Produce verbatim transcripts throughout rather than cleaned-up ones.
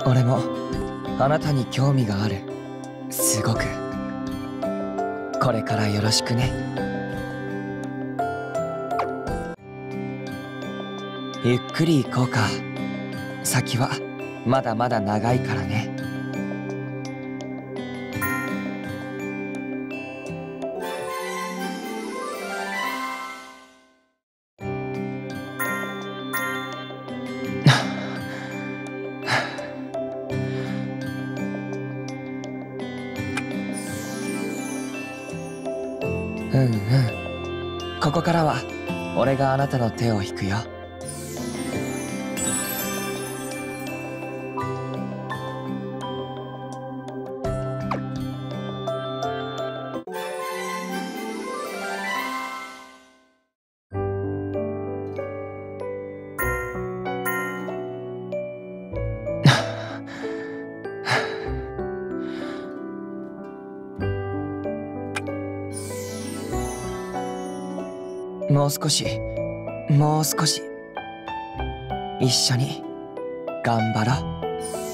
俺もあなたに興味がある。すごく。これからよろしくね。ゆっくり行こうか。先はまだまだ長いからね。うんうん。ここからは俺があなたの手を引くよ。もう少し、もう少し一緒に頑張ろう。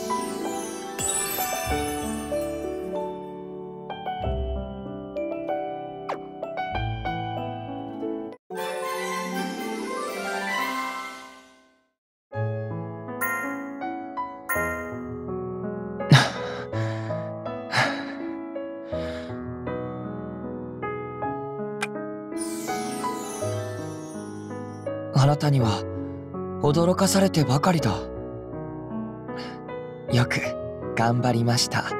あなたには驚かされてばかりだ。よく頑張りました。